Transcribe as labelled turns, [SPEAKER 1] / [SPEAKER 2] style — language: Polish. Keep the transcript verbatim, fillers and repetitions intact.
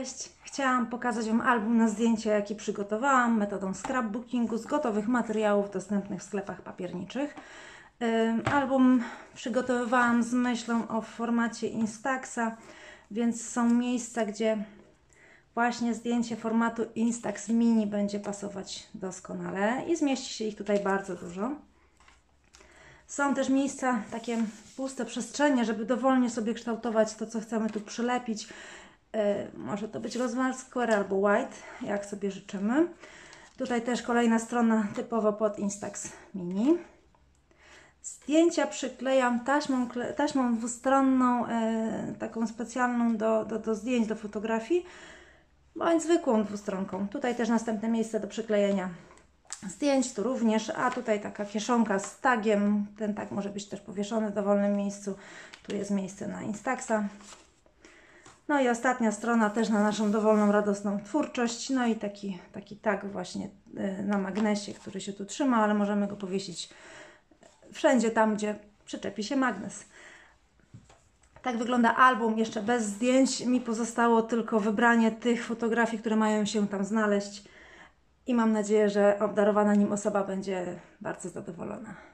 [SPEAKER 1] Cześć! Chciałam pokazać Wam album na zdjęcia, jaki przygotowałam metodą scrapbookingu z gotowych materiałów dostępnych w sklepach papierniczych. Album przygotowywałam z myślą o formacie Instaxa, więc są miejsca, gdzie właśnie zdjęcie formatu Instax Mini będzie pasować doskonale i zmieści się ich tutaj bardzo dużo. Są też miejsca, takie puste przestrzenie, żeby dowolnie sobie kształtować to, co chcemy tu przylepić. Może to być rozmiar square albo white, jak sobie życzymy. Tutaj też kolejna strona typowo pod Instax Mini. Zdjęcia przyklejam taśmą, taśmą dwustronną, e, taką specjalną do, do, do zdjęć, do fotografii, bądź zwykłą dwustronką. Tutaj też następne miejsce do przyklejenia zdjęć, tu również, a tutaj taka kieszonka z tagiem. Ten tag może być też powieszony w dowolnym miejscu. Tu jest miejsce na Instaxa. No i ostatnia strona też na naszą dowolną, radosną twórczość. No i taki, taki tag właśnie na magnesie, który się tu trzyma, ale możemy go powiesić wszędzie tam, gdzie przyczepi się magnes. Tak wygląda album, jeszcze bez zdjęć. Mi pozostało tylko wybranie tych fotografii, które mają się tam znaleźć. I mam nadzieję, że obdarowana nim osoba będzie bardzo zadowolona.